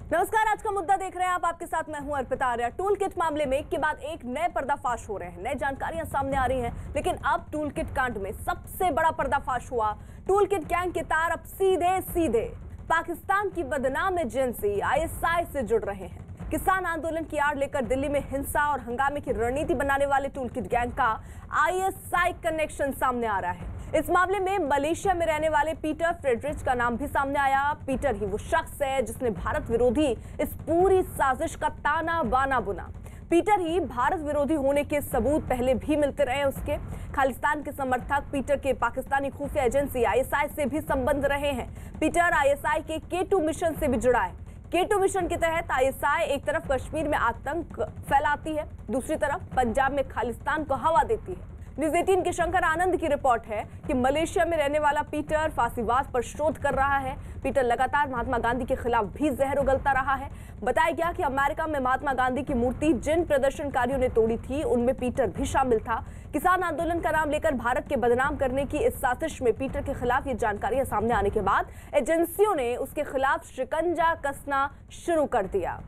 नमस्कार, आज का मुद्दा देख रहे हैं आप। आपके साथ मैं हूं अर्पिता आर्या। टूल किट मामले में एक के बाद एक नए पर्दाफाश हो रहे हैं, नई जानकारियां सामने आ रही हैं। लेकिन अब टूल किट कांड में सबसे बड़ा पर्दाफाश हुआ। टूल किट गैंग के तार अब सीधे सीधे पाकिस्तान की बदनाम एजेंसी ISI से जुड़ रहे हैं। किसान आंदोलन की आड़ लेकर दिल्ली में हिंसा और हंगामे की रणनीति बनाने वाले टूल किट गैंग का ISI कनेक्शन सामने आ रहा है। इस मामले में मलेशिया में रहने वाले पीटर फ्रेडरिच का नाम भी सामने आया। पीटर ही वो शख्स है जिसने भारत विरोधी इस पूरी साजिश का ताना बाना बुना। पीटर ही भारत विरोधी होने के सबूत पहले भी मिलते रहे उसके। खालिस्तान के समर्थक पीटर के पाकिस्तानी खुफिया एजेंसी ISI से भी संबंध रहे हैं। पीटर ISI के K2 मिशन से भी जुड़ा है। K2 मिशन के तहत ISI एक तरफ कश्मीर में आतंक फैलाती है, दूसरी तरफ पंजाब में खालिस्तान को हवा देती है। न्यूज़ 18 के शंकर आनंद की रिपोर्ट है कि मलेशिया में रहने वाला पीटर फांसीवाद पर शोध कर रहा है। पीटर लगातार महात्मा गांधी के खिलाफ भी जहर उगलता रहा है। बताया गया कि अमेरिका में महात्मा गांधी की मूर्ति जिन प्रदर्शनकारियों ने तोड़ी थी उनमें पीटर भी शामिल था। किसान आंदोलन का नाम लेकर भारत के बदनाम करने की इस साजिश में पीटर के खिलाफ ये जानकारियां सामने आने के बाद एजेंसियों ने उसके खिलाफ शिकंजा कसना शुरू कर दिया।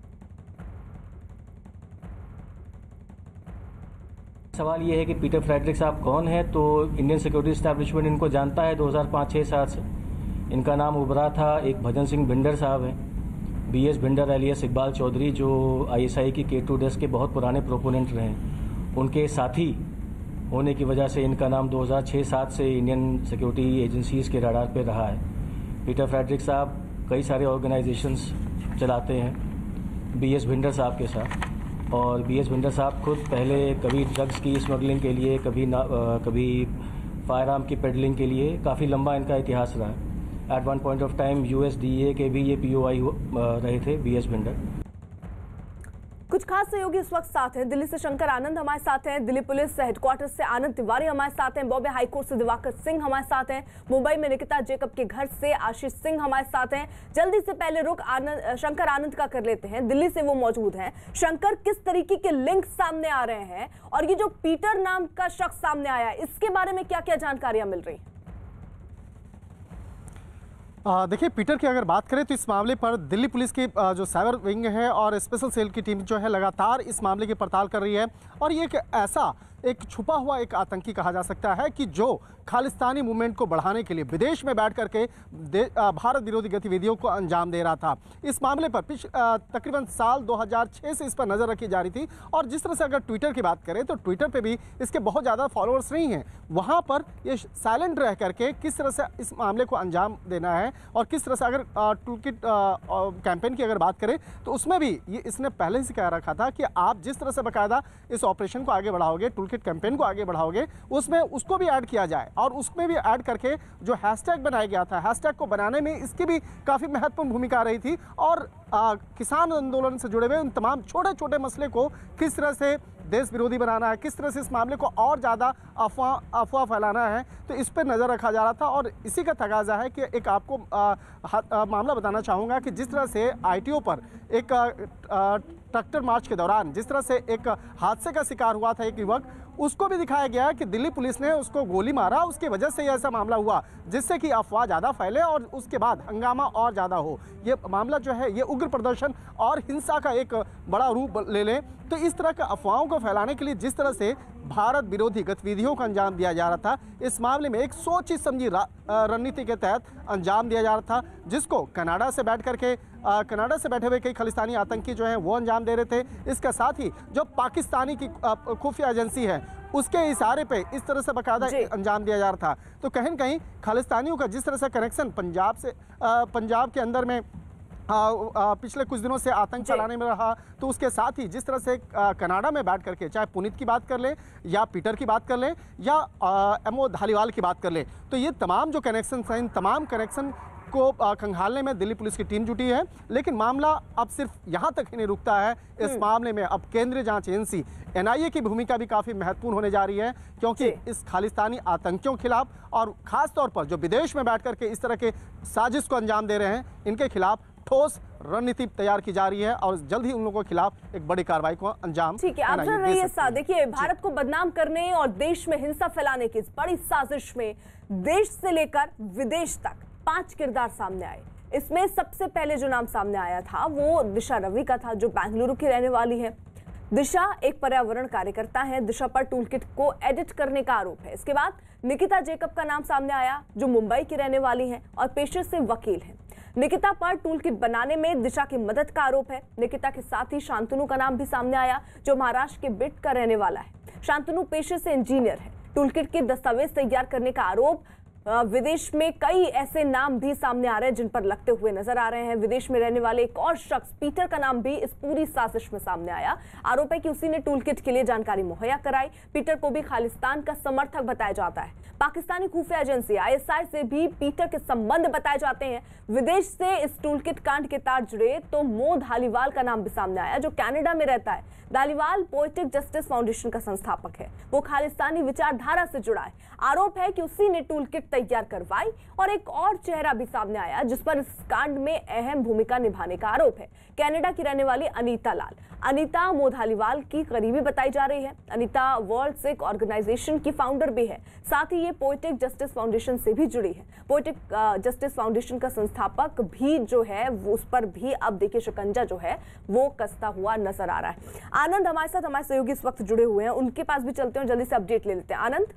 सवाल ये है कि पीटर फ्रेडरिक साहब कौन है। तो इंडियन सिक्योरिटी एस्टैब्लिशमेंट इनको जानता है 2005-6-7 से। इनका नाम उभरा था। एक भजन सिंह भिंडर साहब हैं, BS भिंडर एलियस इकबाल चौधरी, जो ISI की K2 डेस्क के बहुत पुराने प्रोपोनेंट रहे हैं। उनके साथी होने की वजह से इनका नाम 2006-7 से इंडियन सिक्योरिटी एजेंसीज के रडार पर रहा है। पीटर फ्रेडरिक साहब कई सारे ऑर्गेनाइजेशंस चलाते हैं BS भिंडर साहब के साथ। और BS भिंडर साहब खुद पहले कभी ड्रग्स की स्मगलिंग के लिए, कभी फायर आर्म की पेडलिंग के लिए काफ़ी लंबा इनका इतिहास रहा है। At one point of time USDA के भी ये POI रहे थे BS भिंडर। कुछ खास सहयोगी इस वक्त साथ हैं। दिल्ली से शंकर आनंद हमारे साथ हैं, दिल्ली पुलिस हेडक्वार्टर से आनंद तिवारी हमारे साथ हैं, बॉम्बे हाईकोर्ट से दिवाकर सिंह हमारे साथ हैं, मुंबई में निकिता जेकब के घर से आशीष सिंह हमारे साथ हैं। जल्दी से पहले रुख शंकर आनंद का कर लेते हैं, दिल्ली से वो मौजूद हैं। शंकर, किस तरीके के लिंक सामने आ रहे हैं और ये जो पीटर नाम का शख्स सामने आया है इसके बारे में क्या क्या जानकारियां मिल रही हैं? देखिए, पीटर की अगर बात करें तो इस मामले पर दिल्ली पुलिस की जो साइबर विंग है और स्पेशल सेल की टीम जो है लगातार इस मामले की पड़ताल कर रही है। और ये एक छुपा हुआ एक आतंकी कहा जा सकता है कि जो खालिस्तानी मूवमेंट को बढ़ाने के लिए विदेश में बैठ करके भारत विरोधी गतिविधियों को अंजाम दे रहा था। इस मामले पर तकरीबन साल 2006 से इस पर नज़र रखी जा रही थी। और जिस तरह से अगर ट्विटर की बात करें तो ट्विटर पे भी इसके बहुत ज़्यादा फॉलोअर्स नहीं हैं। वहाँ पर ये साइलेंट रह करके किस तरह से इस मामले को अंजाम देना है और किस तरह से अगर टूलकिट कैंपेन की अगर बात करें तो उसमें भी ये इसने पहले से कह रखा था कि आप जिस तरह से बाकायदा इस ऑपरेशन को आगे बढ़ाओगे, टूलकिट कैंपेन को आगे बढ़ाओगे, उसमें उसको भी ऐड किया जाए। और उसमें भी ऐड करके जो हैशटैग बनाया गया था, हैशटैग को बनाने में इसकी भी काफ़ी महत्वपूर्ण भूमिका रही थी। और किसान आंदोलन से जुड़े हुए उन तमाम छोटे छोटे मसले को किस तरह से देश विरोधी बनाना है, किस तरह से इस मामले को और ज़्यादा अफवाह फैलाना है, तो इस पर नज़र रखा जा रहा था। और इसी का तकाजा है कि एक आपको मामला बताना चाहूँगा कि जिस तरह से ITO पर एक ट्रैक्टर मार्च के दौरान जिस तरह से एक हादसे का शिकार हुआ था एक युवक, उसको भी दिखाया गया है कि दिल्ली पुलिस ने उसको गोली मारा, उसकी वजह से ऐसा मामला हुआ जिससे कि अफवाह ज़्यादा फैले और उसके बाद हंगामा और ज़्यादा हो। ये मामला जो है ये उग्र प्रदर्शन और हिंसा का एक बड़ा रूप ले ले। तो इस तरह के अफवाहों को फैलाने के लिए जिस तरह से भारत विरोधी गतिविधियों को अंजाम दिया जा रहा था, इस मामले में एक सोची समझी रणनीति के तहत अंजाम दिया जा रहा था, जिसको कनाडा से बैठे हुए कई खालिस्तानी आतंकी जो हैं वो अंजाम दे रहे थे। इसके साथ ही जो पाकिस्तानी की खुफिया एजेंसी है उसके इशारे पे इस तरह से बाकायदा अंजाम दिया जा रहा था। तो कहीं न कहीं खालिस्तानियों का जिस तरह से कनेक्शन पंजाब के अंदर में पिछले कुछ दिनों से आतंक चलाने में रहा, तो उसके साथ ही जिस तरह से कनाडा में बैठ करके चाहे पुनीत की बात कर लें या पीटर की बात कर लें या MO धालीवाल की बात कर लें, तो ये तमाम जो कनेक्शन हैं, इन तमाम कनेक्शन को खंगालने में दिल्ली पुलिस की टीम जुटी है। लेकिन मामला अब सिर्फ यहाँ तक ही नहीं रुकता है। इस मामले में अब केंद्रीय जांच एजेंसी NIA की भूमिका भी काफ़ी महत्वपूर्ण होने जा रही है, क्योंकि इस खालिस्तानी आतंकियों के खिलाफ और ख़ास तौर पर जो विदेश में बैठ करके इस तरह के साजिश को अंजाम दे रहे हैं, इनके खिलाफ ठोस रणनीति तैयार की जा रही है और जल्द ही उन लोगों के खिलाफ एक बड़ी कार्रवाई को अंजाम। ठीक है, आप सुन रही है साथ। देखिए, भारत को बदनाम करने और देश में हिंसा फैलाने की इस बड़ी साजिश में देश से लेकर विदेश तक 5 किरदार सामने आए। इसमें सबसे पहले जो नाम सामने आया था वो दिशा रवि का था, जो बेंगलुरु की रहने वाली है। दिशा एक पर्यावरण कार्यकर्ता है। दिशा पर टूलकिट को एडिट करने का आरोप है। इसके बाद निकिता जेकब का नाम सामने आया, जो मुंबई की रहने वाली है और पेशे से वकील है। निकिता पर टूलकिट बनाने में दिशा की मदद का आरोप है। निकिता के साथ ही शांतनु का नाम भी सामने आया, जो महाराष्ट्र के बिट का रहने वाला है। शांतनु पेशे से इंजीनियर है। टूलकिट के दस्तावेज तैयार करने का आरोप विदेश में कई ऐसे नाम भी सामने आ रहे हैं जिन पर लगते हुए नजर आ रहे हैं। विदेश में रहने वाले एक और शख्स पीटर का नाम भी इस पूरी साजिश में सामने आया। आरोप है कि उसी ने टूलकिट के लिए जानकारी मुहैया कराई। पीटर को भी खालिस्तान का समर्थक बताया जाता है। पाकिस्तानी खुफिया एजेंसी ISI से भी पीटर के संबंध बताए जाते हैं। विदेश से इस टूलकिट कांड के तार जुड़े तो मो धालीवाल का नाम भी सामने आया, जो कनाडा में रहता है। धालीवाल पोएटिक जस्टिस फाउंडेशन का संस्थापक है। वो खालिस्तानी विचारधारा से जुड़ा है। आरोप है कि उसी ने टूलकिट तैयार करवाई। और एक और चेहरा भी सामने आया जिस पर इस कांड में अहम भूमिका निभाने का आरोप है। कनाडा की रहने वाली अनीता लाल। अनीता मो धालीवाल की करीबी बताई जा रही है। अनीता वर्ल्ड सिख ऑर्गेनाइजेशन की फाउंडर भी है। साथ ही ये पोएटिक जस्टिस फाउंडेशन से भी जुड़ी है। पोएटिक जस्टिस फाउंडेशन का संस्थापक भी जो है वो, उस पर भी अब देखिए शिकंजा जो है वो कसता हुआ नजर आ रहा है। आनंद हमारे साथ, हमारे सहयोगी इस वक्त जुड़े हुए हैं, उनके पास भी चलते हैं, जल्दी से अपडेट ले लेते हैं। आनंद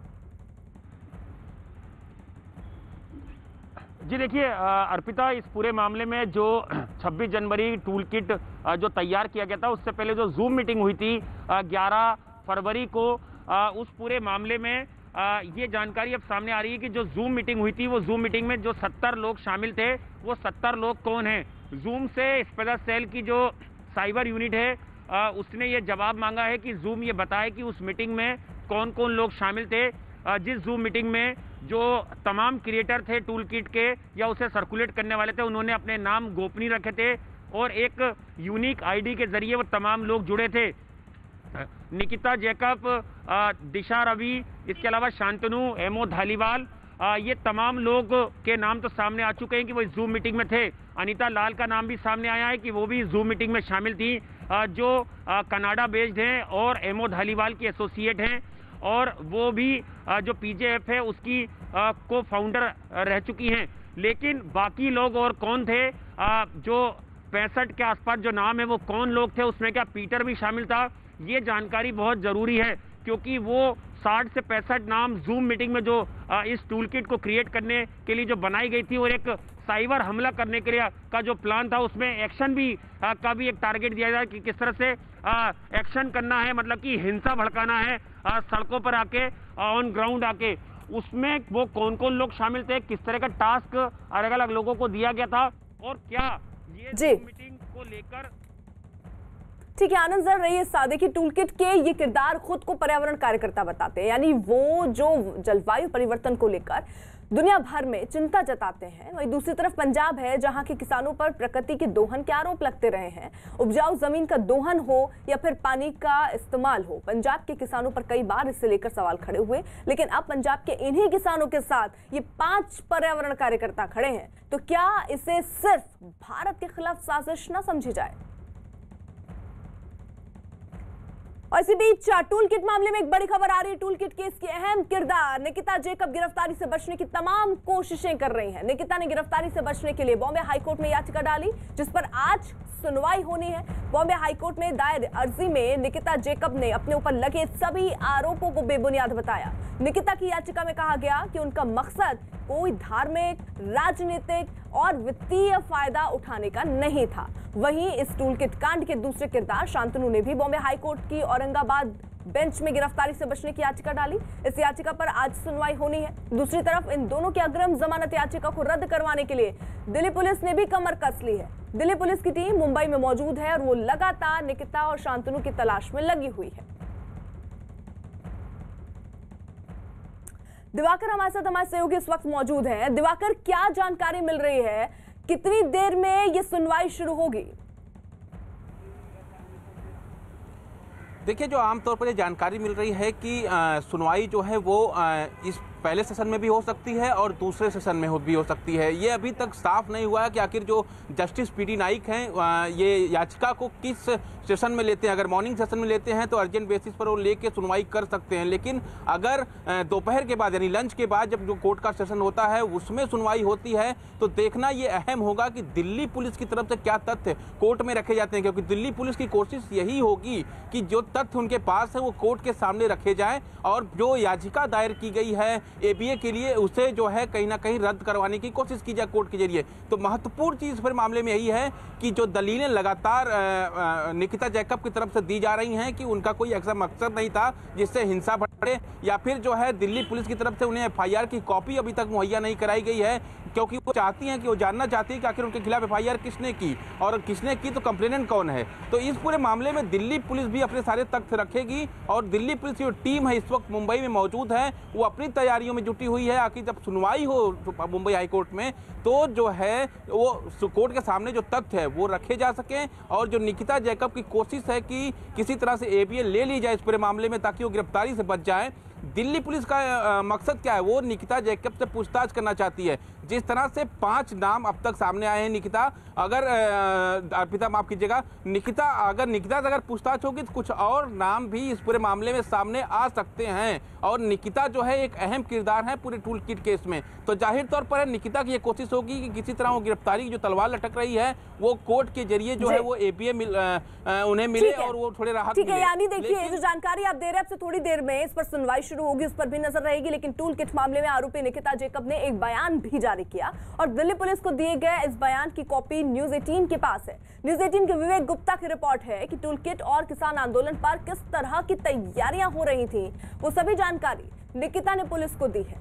जी देखिए अर्पिता, इस पूरे मामले में जो 26 जनवरी टूल किट जो तैयार किया गया था, उससे पहले जो जूम मीटिंग हुई थी 11 फरवरी को, उस पूरे मामले में ये जानकारी अब सामने आ रही है कि जो जूम मीटिंग हुई थी, वो जूम मीटिंग में जो 70 लोग शामिल थे, वो 70 लोग कौन हैं। जूम से स्पेशल सेल की जो साइबर यूनिट है उसने ये जवाब मांगा है कि जूम ये बताए कि उस मीटिंग में कौन कौन लोग शामिल थे। जिस जूम मीटिंग में जो तमाम क्रिएटर थे टूल किट के या उसे सर्कुलेट करने वाले थे, उन्होंने अपने नाम गोपनीय रखे थे और एक यूनिक आईडी के जरिए वो तमाम लोग जुड़े थे। निकिता जेकब, दिशा रवि, इसके अलावा शांतनु, एमओ धालीवाल, ये तमाम लोग के नाम तो सामने आ चुके हैं कि वो इस जूम मीटिंग में थे। अनीता लाल का नाम भी सामने आया है कि वो भी जूम मीटिंग में शामिल थी, जो कनाडा बेस्ड हैं और एमओ धालीवाल की एसोसिएट हैं और वो भी जो PJF है उसकी को फाउंडर रह चुकी हैं। लेकिन बाकी लोग और कौन थे, जो 65 के आसपास जो नाम है वो कौन लोग थे, उसमें क्या पीटर भी शामिल था, ये जानकारी बहुत ज़रूरी है क्योंकि वो 60 से 65 नाम जूम मीटिंग में जो इस टूल किट को क्रिएट करने के लिए जो बनाई गई थी और एक साइबर हमला करने के लिए का जो प्लान था, उसमें एक्शन भी का भी एक टारगेट दिया जाए कि किस तरह से एक्शन करना है, मतलब कि हिंसा भड़काना है सड़कों पर आके, ऑन ग्राउंड आके। उसमें वो कौन कौन लोग शामिल थे, किस तरह का टास्क अलग अलग लोगों को दिया गया था और क्या ये मीटिंग को लेकर। ठीक है आनंद, जरा रहिए सादे की टूलकिट के ये किरदार खुद को पर्यावरण कार्यकर्ता बताते हैं, यानी वो जो जलवायु परिवर्तन को लेकर दुनिया भर में चिंता जताते हैं। वहीं दूसरी तरफ पंजाब है जहां के किसानों पर प्रकृति के दोहन के आरोप लगते रहे हैं। उपजाऊ जमीन का दोहन हो या फिर पानी का इस्तेमाल हो, पंजाब के किसानों पर कई बार इससे लेकर सवाल खड़े हुए। लेकिन अब पंजाब के इन्हीं किसानों के साथ ये 5 पर्यावरण कार्यकर्ता खड़े हैं, तो क्या इसे सिर्फ भारत के खिलाफ साजिश न समझी जाए। और इसी बीच टूल किट मामले में एक बड़ी खबर आ रही है। टूल किट केस की अहम किरदार निकिता जेकब गिरफ्तारी से बचने की तमाम कोशिशें कर रही हैं। निकिता ने गिरफ्तारी से बचने के लिए बॉम्बे हाईकोर्ट में याचिका डाली, जिस पर आज सुनवाई होनी है। बॉम्बे हाईकोर्ट में दायर अर्जी में निकिता जेकब ने अपने ऊपर लगे सभी आरोपों को बेबुनियाद बताया। निकिता की याचिका में कहा गया कि उनका मकसद कोई धार्मिक, राजनीतिक और वित्तीय फायदा उठाने का नहीं था। वहीं इस टूलकिट कांड के दूसरे किरदार शांतनु ने भी बॉम्बे हाईकोर्ट की औरंगाबाद बेंच में गिरफ्तारी से बचने की याचिका डाली। इस याचिका पर आज सुनवाई होनी है। दूसरी तरफ इन दोनों की अग्रिम जमानत याचिका को रद्द करवाने के लिए दिल्ली पुलिस ने भी कमर कस ली है। दिल्ली पुलिस की टीम मुंबई में मौजूद है और वो लगातार निकिता और शांतनु की तलाश में लगी हुई है। दिवाकर हमारे साथ, हमारे सहयोगी इस वक्त मौजूद हैं। दिवाकर, क्या जानकारी मिल रही है, कितनी देर में ये सुनवाई शुरू होगी? देखिए, जो आमतौर पर ये जानकारी मिल रही है कि सुनवाई जो है वो इस पहले सेशन में भी हो सकती है और दूसरे सेशन में भी हो सकती है। ये अभी तक साफ नहीं हुआ है कि आखिर जो जस्टिस पीडी नाइक हैं ये याचिका को किस सेशन में लेते हैं। अगर मॉर्निंग सेशन में लेते हैं तो अर्जेंट बेसिस पर वो लेके सुनवाई कर सकते हैं, लेकिन अगर दोपहर के बाद यानी लंच के बाद जब जो कोर्ट का सेशन होता है उसमें सुनवाई होती है तो देखना ये अहम होगा कि दिल्ली पुलिस की तरफ से क्या तथ्य कोर्ट में रखे जाते हैं, क्योंकि दिल्ली पुलिस की कोशिश यही होगी कि जो तथ्य उनके पास है वो कोर्ट के सामने रखे जाएं और जो याचिका दायर की गई है एबीए के लिए उसे जो है कहीं ना कहीं रद्द करवाने की कोशिश की जाए कोर्ट के जरिए। तो महत्वपूर्ण चीज फिर मामले में यही है कि जो दलीलें लगातार निकिता जैकब की तरफ से दी जा रही हैं कि उनका कोई ऐसा मकसद नहीं था जिससे हिंसा बढ़े, या फिर जो है दिल्ली पुलिस की तरफ से उन्हें एफआईआर की कॉपी अभी तक मुहैया नहीं कराई गई है, क्योंकि वो चाहती हैं कि वो जानना चाहती है कि आखिर उनके खिलाफ एफआईआर किसने की और किसने की तो कंप्लेनेंट कौन है। तो इस पूरे मामले में दिल्ली पुलिस भी अपने सारे तथ्य रखेगी और दिल्ली पुलिस की जो टीम है इस वक्त मुंबई में मौजूद है वो अपनी तैयारियों में जुटी हुई है। आखिर जब सुनवाई हो मुंबई हाईकोर्ट में तो जो है वो कोर्ट के सामने जो तथ्य है वो रखे जा सकें और जो निकिता जैकब की कोशिश है कि किसी तरह से एबीए ले ली जाए इस पूरे मामले में ताकि वो गिरफ्तारी से बच जाए। दिल्ली पुलिस का मकसद क्या है, वो निकिता जैकब से पूछताछ करना चाहती है। जिस तरह से 5 नाम अब तक सामने आए हैं निकिता, अगर अर्पिता माफ कीजिएगा, निकिता अगर पूछताछ होगी तो कुछ और नाम भी इस पूरे मामले में सामने आ सकते हैं और निकिता जो है एक अहम किरदार है पूरे टूल किट केस में। तो जाहिर तौर पर निकिता की ये कोशिश होगी कि किसी तरह वो गिरफ्तारी की जो तलवार लटक रही है वो कोर्ट के जरिए जो है वो एबीए उन्हें मिले और वो थोड़े राहत ठीक है। यानी देखिए जो जानकारी आप दे रहे हैं आपसे थोड़ी देर में इस पर सुनवाई शुरू होगी, उस पर भी नजर रहेगी। लेकिन टूल किट मामले में आरोपी निकिता जैकब ने एक बयान भी जारी किया और दिल्ली पुलिस को दिए गए इस बयान की कॉपी न्यूज 18 के पास है। न्यूज 18 के विवेक गुप्ता की रिपोर्ट है कि टूल किट और किसान आंदोलन पर किस तरह की तैयारियां हो रही थी वो सभी जानकारी निकिता ने पुलिस को दी है।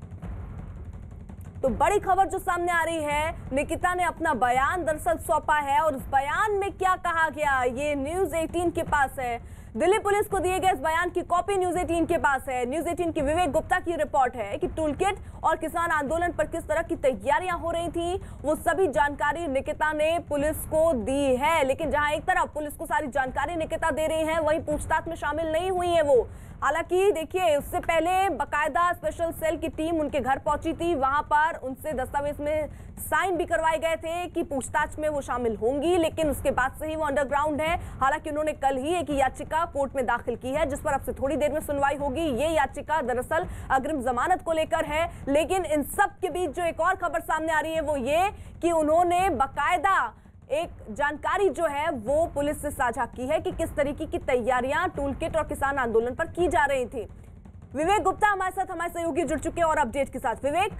तो बड़ी खबर जो सामने आ रही है, निकिता ने अपना बयान दरअसल सौंपा है और उस बयान में क्या कहा गया ये न्यूज 18 के पास है। दिल्ली पुलिस को दिए गए इस बयान की कॉपी न्यूज 18 के पास है। न्यूज 18 की विवेक गुप्ता की रिपोर्ट है कि टूल किट और किसान आंदोलन पर किस तरह की तैयारियां हो रही थी वो सभी जानकारी निकिता ने पुलिस को दी है। लेकिन जहां एक तरफ पुलिस को सारी जानकारी निकिता दे रही है वहीं पूछताछ में शामिल नहीं हुई है वो। हालांकि देखिए उससे पहले बकायदा स्पेशल सेल की टीम उनके घर पहुंची थी, वहां पर उनसे दस्तावेज में साइन भी करवाए गए थे कि पूछताछ में वो शामिल होंगी, लेकिन उसके बाद से ही वो अंडरग्राउंड है। हालांकि उन्होंने कल ही एक याचिका कोर्ट में दाखिल की है जिस पर अब से थोड़ी देर में सुनवाई होगी। ये याचिका दरअसल अग्रिम जमानत को लेकर है। लेकिन इन सब के बीच जो एक और खबर सामने आ रही है वो ये कि उन्होंने बकायदा एक जानकारी जो है वो पुलिस से साझा की है कि किस तरीके की तैयारियां टूल किट और किसान आंदोलन पर की जा रही थी। विवेक गुप्ता हमारे साथ, हमारे सहयोगी जुड़ चुके हैं और अपडेट के साथ। विवेक।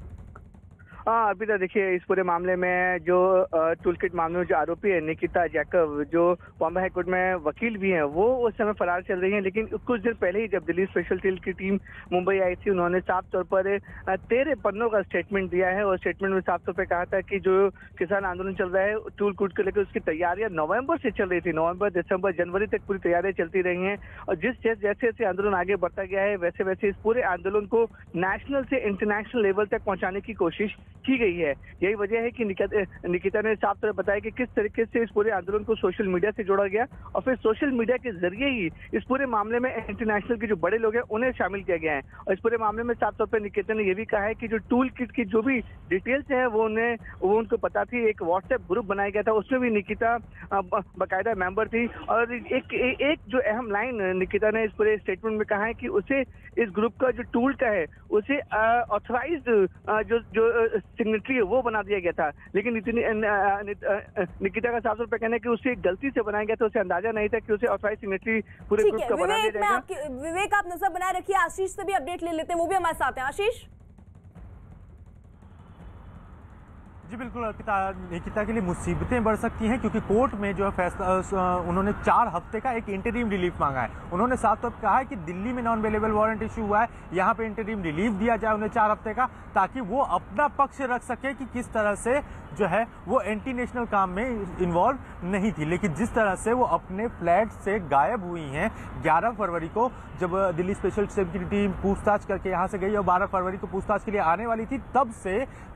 हाँ अभी तो देखिए इस पूरे मामले में जो टूल किट मामले में जो आरोपी है निकिता जैकब जो बॉम्बे हाईकोर्ट में वकील भी हैं वो उस समय फरार चल रही हैं। लेकिन कुछ दिन पहले ही जब दिल्ली स्पेशल सेल की टीम मुंबई आई थी उन्होंने साफ तौर पर 13 पन्नों का स्टेटमेंट दिया है और स्टेटमेंट में साफ तौर पर कहा था कि जो किसान आंदोलन चल रहा है टूल किट को लेकर उसकी तैयारियां नवंबर से चल रही थी। नवंबर, दिसंबर, जनवरी तक पूरी तैयारियां चलती रही हैं और जैसे जैसे आंदोलन आगे बढ़ता गया है वैसे वैसे इस पूरे आंदोलन को नेशनल से इंटरनेशनल लेवल तक पहुंचाने की कोशिश की गई है। यही वजह है कि निकिता ने साफ तौर बताया कि किस तरीके से इस पूरे आंदोलन को सोशल मीडिया से जोड़ा गया और फिर सोशल मीडिया के जरिए ही इस पूरे मामले में इंटरनेशनल के जो बड़े लोग हैं उन्हें शामिल किया गया है। और इस पूरे मामले में साफ तौर पर निकिता ने यह भी कहा है कि जो टूल किट की जो भी डिटेल्स है वो उनको पता थी। एक व्हाट्सएप ग्रुप बनाया गया था उसमें भी निकिता बाकायदा मेंबर थी और एक जो अहम लाइन निकिता ने इस पूरे स्टेटमेंट में कहा है कि उसे इस ग्रुप का जो टूल का है उसे ऑथराइज्ड जो सिग्नेटरी है वो बना दिया गया था। लेकिन निकिता का साफ तौर पर कहना है कि उसे गलती से बनाया गया था, उसे अंदाजा नहीं था कि उसे ऑथराइज्ड सिग्नेटरी पूरे ग्रुप का बना दिया जाएगा। विवेक आप नजर बनाए रखिए, आशीष से भी अपडेट ले लेते हैं, वो भी हमारे साथ हैं। आशीष। जी बिल्कुल अर्पिता, निकिता के लिए मुसीबतें बढ़ सकती हैं क्योंकि कोर्ट में जो है फैसला उन्होंने 4 हफ्ते का एक इंटरिम रिलीफ मांगा है। उन्होंने साफ तौर पर कहा है कि दिल्ली में नॉन अवेलेबल वारंट इशू हुआ है, यहाँ पे इंटरिम रिलीफ दिया जाए उन्हें 4 हफ्ते का, ताकि वो अपना पक्ष रख सके कि किस तरह से जो है वो एंटी नेशनल काम में इन्वॉल्व नहीं थी। लेकिन जिस तरह से वो अपने फ्लैट से गायब हुई हैं 11 फरवरी को जब दिल्ली स्पेशल सेल की टीम पूछताछ करके यहाँ से गई और 12 फरवरी को पूछताछ के लिए आने वाली थी, तब से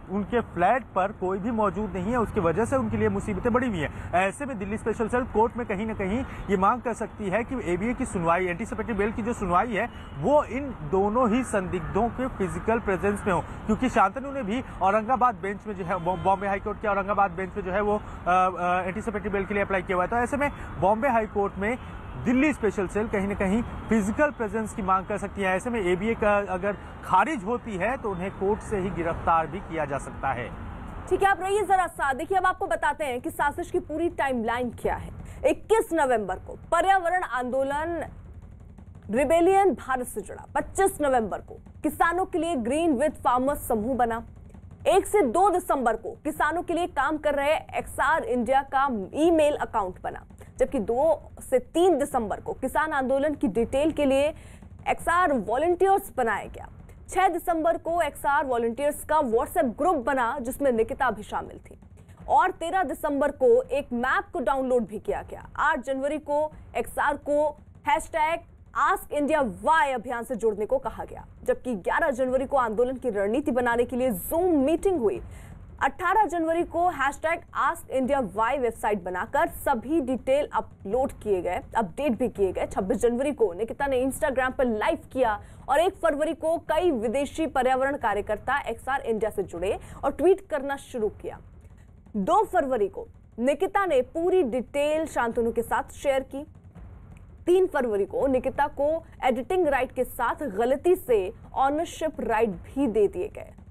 उनके फ्लैट पर कोई भी मौजूद नहीं है, उसकी वजह से उनके लिए मुसीबतें बढ़ी हुई हैं। ऐसे में दिल्ली स्पेशल सेल कोर्ट में कहीं ना कहीं ये मांग कर सकती है कि एबीए की सुनवाई, एंटीसिपेटरी बेल की जो सुनवाई है वो इन दोनों ही संदिग्धों के फिजिकल प्रेजेंस में हो, क्योंकि शांतनु ने भी औरंगाबाद बेंच में जो है, बॉम्बे हाईकोर्ट के औरंगाबाद बेंच में जो है वो एंटीसिपेटरी बेल के लिए अप्लाई किया हुआ है। तो ऐसे में बॉम्बे हाईकोर्ट में दिल्ली स्पेशल सेल कहीं ना कहीं फिजिकल प्रेजेंस की मांग कर सकती है। ऐसे में एबीए का अगर खारिज होती है तो उन्हें कोर्ट से ही गिरफ्तार भी किया जा सकता है। ठीक है, आप रहिए जरा साथ। देखिए, अब आपको बताते हैं कि साजिश की पूरी टाइमलाइन क्या है। 21 नवंबर को पर्यावरण आंदोलन रिबेलियन भारत से जुड़ा। 25 नवंबर को किसानों के लिए ग्रीन विद फार्मर्स समूह बना। 1 से 2 दिसंबर को किसानों के लिए काम कर रहे एक्सआर इंडिया का ईमेल अकाउंट बना, जबकि 2 से 3 दिसंबर को किसान आंदोलन की डिटेल के लिए एक्सआर वॉलंटियर्स बनाया गया। 6 दिसंबर को एक्सआर वॉलंटियर्स का व्हाट्सएप ग्रुप बना जिसमें निकिता भी शामिल थी, और 13 दिसंबर को एक मैप को डाउनलोड भी किया गया। 8 जनवरी को एक्सआर को #आस्क इंडिया वाई अभियान से जुड़ने को कहा गया, जबकि 11 जनवरी को आंदोलन की रणनीति बनाने के लिए जूम मीटिंग हुई। 18 जनवरी को #आस्क इंडिया वाई वेबसाइट बनाकर सभी डिटेल अपलोड किए गए, अपडेट भी किए गए। 26 जनवरी को निकिता ने इंस्टाग्राम पर लाइव किया, और 1 फरवरी को कई विदेशी पर्यावरण कार्यकर्ता एक्सआर इंडिया से जुड़े और ट्वीट करना शुरू किया। 2 फरवरी को निकिता ने पूरी डिटेल शांतनु के साथ शेयर की। 3 फरवरी को निकिता को एडिटिंग राइट के साथ गलती से ऑनरशिप राइट भी दे दिए गए।